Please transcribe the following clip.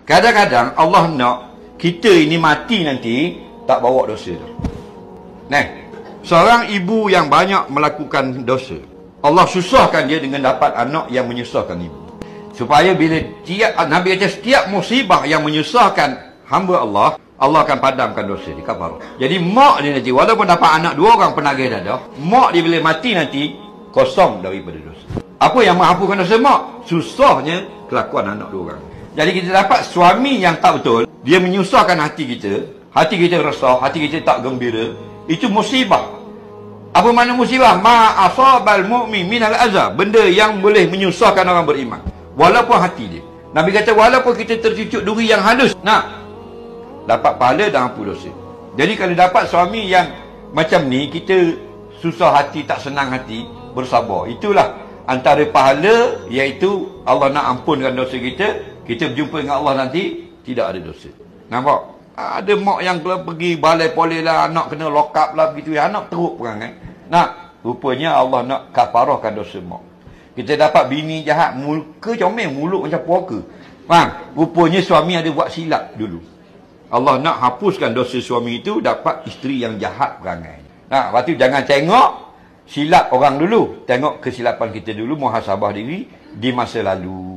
Kadang-kadang Allah nak kita ini mati nanti tak bawa dosa tu. Nah, seorang ibu yang banyak melakukan dosa, Allah susahkan dia dengan dapat anak yang menyusahkan ibu. Supaya bila Nabi kata setiap musibah yang menyusahkan hamba Allah, Allah akan padamkan dosa dia, kafarah. Jadi mak dia nanti walaupun dapat anak 2 orang penagih dadah, mak dia bila mati nanti kosong daripada dosa. Apa yang menghapuskan dosa mak? Susahnya kelakuan anak 2 orang. Jadi kita dapat suami yang tak betul, dia menyusahkan hati kita resah, hati kita tak gembira. Itu musibah. Apa makna musibah? Ma asabal mu'min minal azab, benda yang boleh menyusahkan orang beriman walaupun hati dia. Nabi kata walaupun kita tercucuk duri yang halus, nak dapat pahala dan ampun dosa. Jadi kalau dapat suami yang macam ni, kita susah hati, tak senang hati, bersabar. Itulah antara pahala, iaitu Allah nak ampunkan dosa kita. Kita berjumpa dengan Allah nanti tidak ada dosa. Nampak? Ada mak yang pergi balai polis lah, anak kena lock up lah begitu ya, anak teruk perangai. Nak, rupanya Allah nak kafarahkan dosa mak. Kita dapat bini jahat, muka comel, mulut macam puaka. Faham? Rupanya suami ada buat silap dulu. Allah nak hapuskan dosa suami itu, dapat isteri yang jahat perangai. Nah, lepas tu jangan tengok silap orang dulu, tengok kesilapan kita dulu, muhasabah diri di masa lalu.